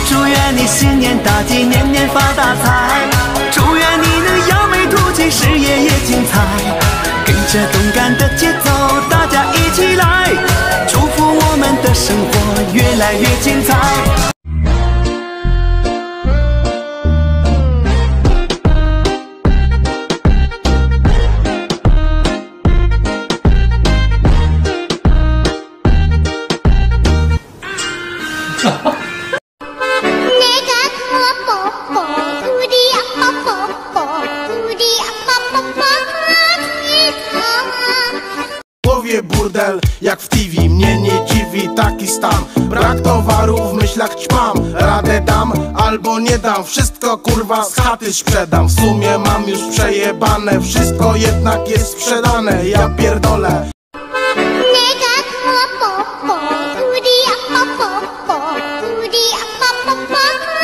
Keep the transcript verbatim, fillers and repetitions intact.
祝愿你新年大吉，年年发大财。祝愿你能扬眉吐气，事业也精彩。跟着动感的节奏，大家一起来，祝福我们的生活越来越精彩。 Burdel jak w T V, mnie nie dziwi taki stan. Brak towaru, w myślach ćpam. Radę dam albo nie dam, wszystko kurwa z chaty sprzedam. W sumie mam już przejebane, wszystko jednak jest sprzedane. Ja pierdolę. 내가 커 뽀뽀 우리 아빠 뽀뽀 우리 아빠 뽀뽀